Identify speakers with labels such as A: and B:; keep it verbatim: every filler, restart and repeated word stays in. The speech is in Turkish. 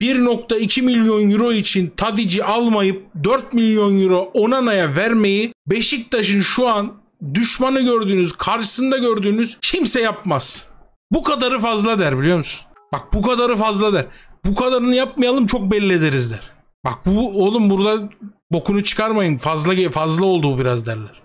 A: bir nokta iki milyon euro için Tadic'i almayıp dört milyon euro Onana'ya vermeyi Beşiktaş'ın şu an düşmanı gördüğünüz, karşısında gördüğünüz kimse yapmaz. Bu kadarı fazla der, biliyor musun? Bak bu kadarı fazla der. Bu kadarını yapmayalım, çok belli ederiz der. Bak bu oğlum, burada bokunu çıkarmayın, fazla fazla oldu bu biraz derler.